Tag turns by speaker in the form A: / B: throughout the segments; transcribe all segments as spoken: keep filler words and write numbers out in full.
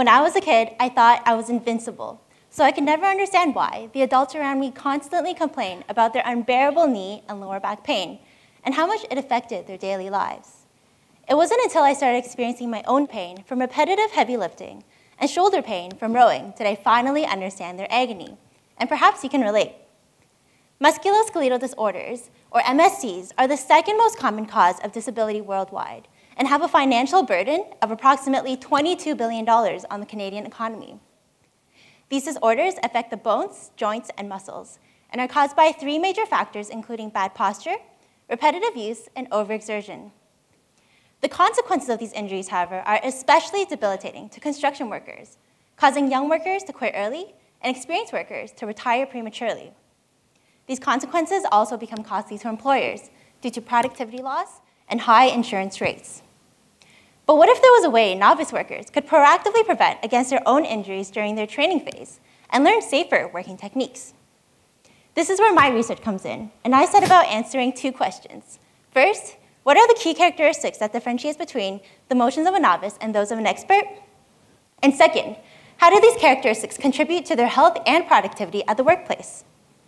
A: When I was a kid, I thought I was invincible, so I could never understand why the adults around me constantly complained about their unbearable knee and lower back pain, and how much it affected their daily lives. It wasn't until I started experiencing my own pain from repetitive heavy lifting and shoulder pain from rowing did I finally understand their agony, and perhaps you can relate. Musculoskeletal disorders, or M S Ds, are the second most common cause of disability worldwide and have a financial burden of approximately twenty-two billion dollars on the Canadian economy. These disorders affect the bones, joints, and muscles, and are caused by three major factors, including bad posture, repetitive use, and overexertion. The consequences of these injuries, however, are especially debilitating to construction workers, causing young workers to quit early and experienced workers to retire prematurely. These consequences also become costly to employers due to productivity loss and high insurance rates. But what if there was a way novice workers could proactively prevent against their own injuries during their training phase and learn safer working techniques? This is where my research comes in, and I set about answering two questions. First, what are the key characteristics that differentiate between the motions of a novice and those of an expert? And second, how do these characteristics contribute to their health and productivity at the workplace?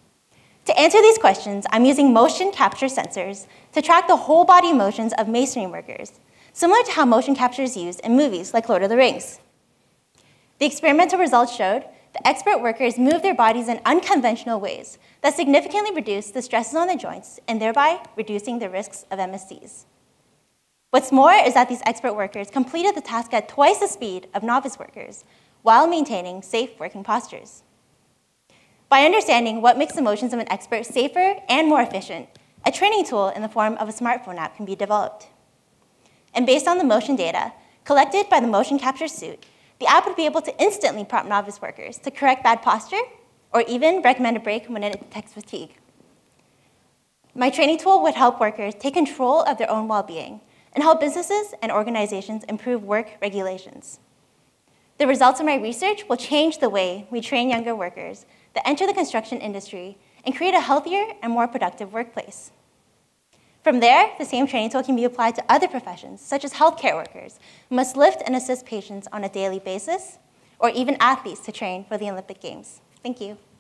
A: To answer these questions, I'm using motion capture sensors to track the whole body motions of masonry workers, similar to how motion capture is used in movies like Lord of the Rings. The experimental results showed that expert workers move their bodies in unconventional ways that significantly reduce the stresses on the joints and thereby reducing the risks of M S Ds. What's more is that these expert workers completed the task at twice the speed of novice workers while maintaining safe working postures. By understanding what makes the motions of an expert safer and more efficient, a training tool in the form of a smartphone app can be developed. And based on the motion data collected by the motion capture suit, the app would be able to instantly prompt novice workers to correct bad posture or even recommend a break when it detects fatigue. My training tool would help workers take control of their own well-being and help businesses and organizations improve work regulations. The results of my research will change the way we train younger workers that enter the construction industry and create a healthier and more productive workplace. From there, the same training tool can be applied to other professions, such as healthcare workers, who must lift and assist patients on a daily basis, or even athletes to train for the Olympic Games. Thank you.